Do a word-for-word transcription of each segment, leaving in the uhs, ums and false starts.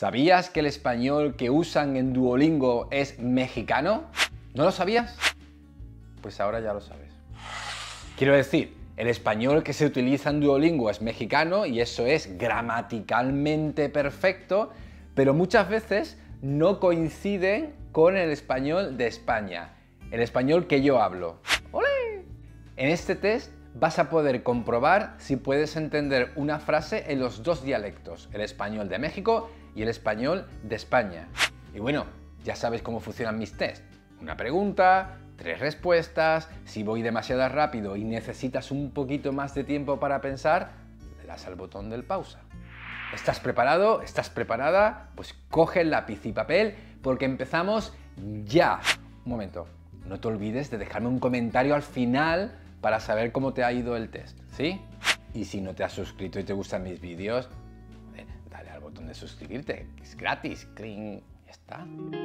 ¿Sabías que el español que usan en Duolingo es mexicano? ¿No lo sabías? Pues ahora ya lo sabes. Quiero decir, el español que se utiliza en Duolingo es mexicano y eso es gramaticalmente perfecto, pero muchas veces no coinciden con el español de España, el español que yo hablo. ¡Olé! En este test vas a poder comprobar si puedes entender una frase en los dos dialectos, el español de México y el español de España. Y bueno, ya sabes cómo funcionan mis tests. Una pregunta, tres respuestas. Si voy demasiado rápido y necesitas un poquito más de tiempo para pensar, le das al botón del pausa. ¿Estás preparado? ¿Estás preparada? Pues coge lápiz y papel porque empezamos ya. Un momento, no te olvides de dejarme un comentario al final para saber cómo te ha ido el test, ¿sí? Y si no te has suscrito y te gustan mis vídeos, eh, dale al botón de suscribirte, que es gratis. ¡Cling! Ya está.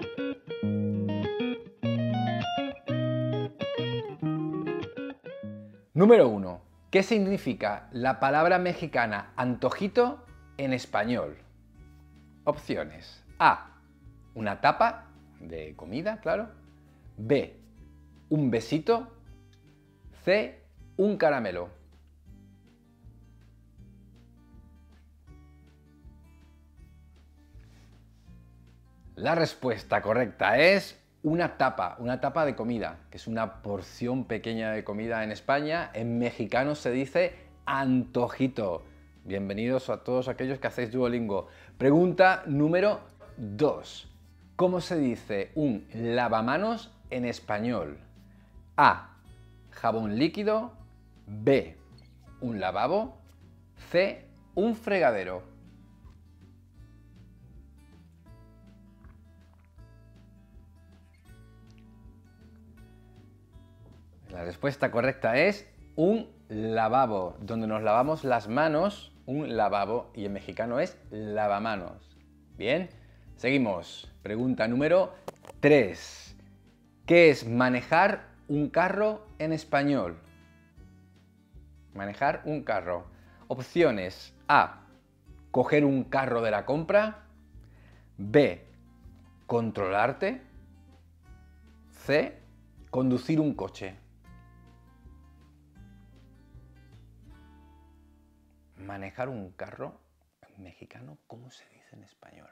Número uno. ¿Qué significa la palabra mexicana antojito en español? Opciones. A. Una tapa de comida, claro. B. Un besito. C. Un caramelo. La respuesta correcta es una tapa, una tapa de comida, que es una porción pequeña de comida en España. En mexicano se dice antojito. Bienvenidos a todos aquellos que hacéis Duolingo. Pregunta número dos. ¿Cómo se dice un lavamanos en español? A. Jabón líquido. B. Un lavabo. C. Un fregadero. La respuesta correcta es un lavabo, donde nos lavamos las manos, un lavabo, y en mexicano es lavamanos. Bien, seguimos. Pregunta número tres. ¿Qué es manejar un carro en español? Manejar un carro. Opciones. A. Coger un carro de la compra. B. Controlarte. C. Conducir un coche. Manejar un carro en mexicano, ¿cómo se dice en español?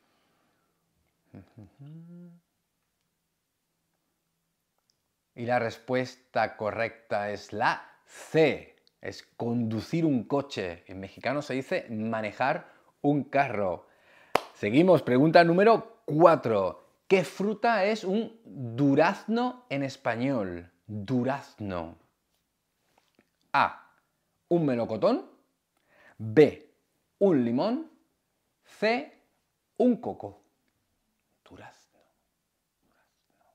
Y la respuesta correcta es la C. Es conducir un coche. En mexicano se dice manejar un carro. Seguimos. Pregunta número cuatro. ¿Qué fruta es un durazno en español? Durazno. A. Un melocotón. B. Un limón. C. Un coco. Durazno. Durazno.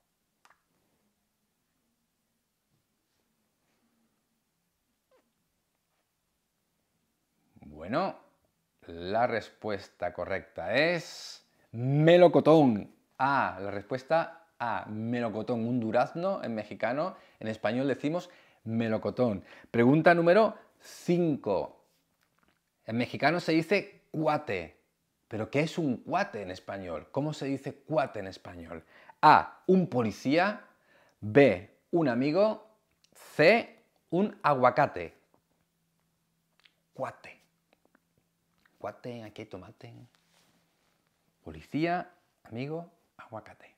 Bueno, la respuesta correcta es melocotón. A. La respuesta A. Melocotón. Un durazno en mexicano. En español decimos melocotón. Pregunta número cinco. En mexicano se dice cuate. ¿Pero qué es un cuate en español? ¿Cómo se dice cuate en español? A. Un policía. B. Un amigo. C. Un aguacate. Cuate. Cuate, aquí hay tomate. Policía, amigo, aguacate.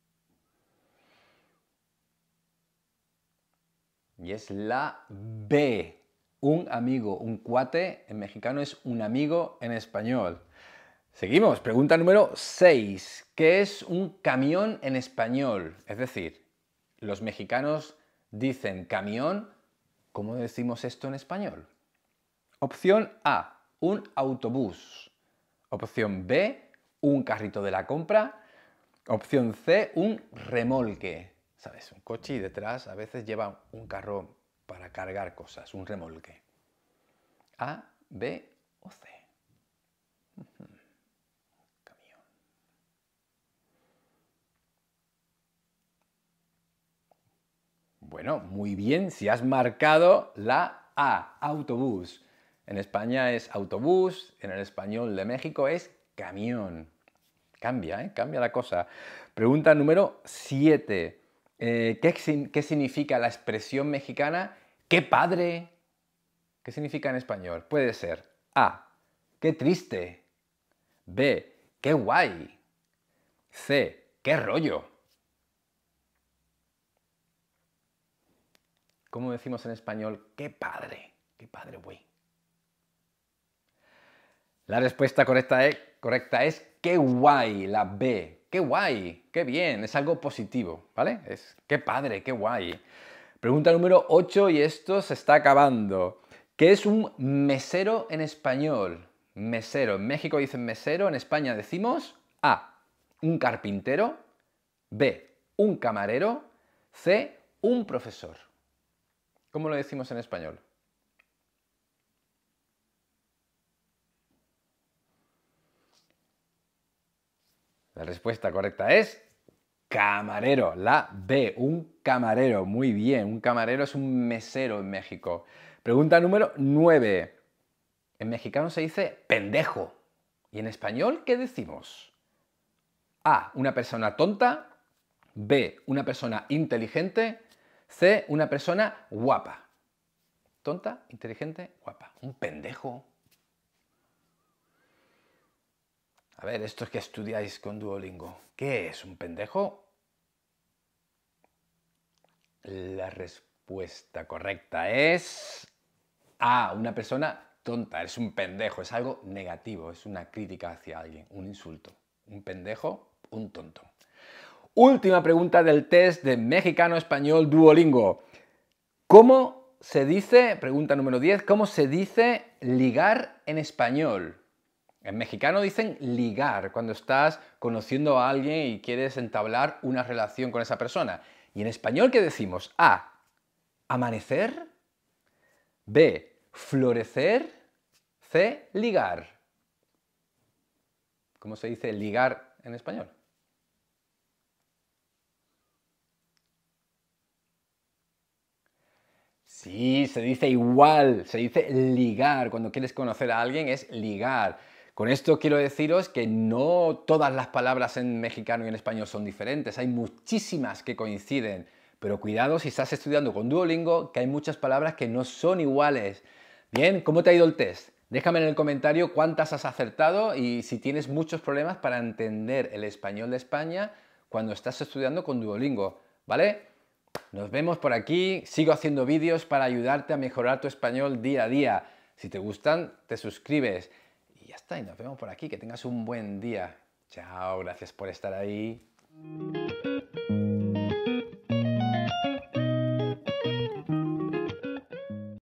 Y es la B. Un amigo, un cuate en mexicano es un amigo en español. Seguimos, pregunta número seis. ¿Qué es un camión en español? Es decir, los mexicanos dicen camión. ¿Cómo decimos esto en español? Opción A, un autobús. Opción B, un carrito de la compra. Opción C, un remolque. ¿Sabes? Un coche y detrás a veces lleva un carro para cargar cosas, un remolque. A, B o C. Camión. Bueno, muy bien, si has marcado la A, autobús. En España es autobús, en el español de México es camión. Cambia, ¿eh? Cambia la cosa. Pregunta número siete. Eh, ¿qué, ¿Qué significa la expresión mexicana ¡qué padre! ¿Qué significa en español? Puede ser A, ¡qué triste! B, ¡qué guay! C, ¡qué rollo! ¿Cómo decimos en español ¡qué padre! ¡Qué padre, güey! La respuesta correcta es, correcta es ¡qué guay! La B. ¡Qué guay! ¡Qué bien! Es algo positivo, ¿vale? Es ¡qué padre! ¡Qué guay! Pregunta número ocho y esto se está acabando. ¿Qué es un mesero en español? Mesero. En México dicen mesero, en España decimos A, un carpintero, B, un camarero, C, un profesor. ¿Cómo lo decimos en español? La respuesta correcta es camarero, la B, un camarero. Muy bien, un camarero es un mesero en México. Pregunta número nueve. En mexicano se dice pendejo. ¿Y en español qué decimos? A, una persona tonta. B, una persona inteligente. C, una persona guapa. Tonta, inteligente, guapa. Un pendejo. A ver, estos que estudiáis con Duolingo, ¿qué es un pendejo? La respuesta correcta es A, una persona tonta, es un pendejo, es algo negativo, es una crítica hacia alguien, un insulto. Un pendejo, un tonto. Última pregunta del test de mexicano-español Duolingo. ¿Cómo se dice, pregunta número diez, cómo se dice ligar en español? En mexicano dicen ligar, cuando estás conociendo a alguien y quieres entablar una relación con esa persona. ¿Y en español qué decimos? A, amanecer. B, florecer. C, ligar. ¿Cómo se dice ligar en español? Sí, se dice igual, se dice ligar. Cuando quieres conocer a alguien es ligar. Con esto quiero deciros que no todas las palabras en mexicano y en español son diferentes. Hay muchísimas que coinciden. Pero cuidado si estás estudiando con Duolingo, que hay muchas palabras que no son iguales. Bien, ¿cómo te ha ido el test? Déjame en el comentario cuántas has acertado y si tienes muchos problemas para entender el español de España cuando estás estudiando con Duolingo, ¿vale? Nos vemos por aquí, sigo haciendo vídeos para ayudarte a mejorar tu español día a día. Si te gustan, te suscribes. Y ya está, y nos vemos por aquí, que tengas un buen día. Chao, gracias por estar ahí.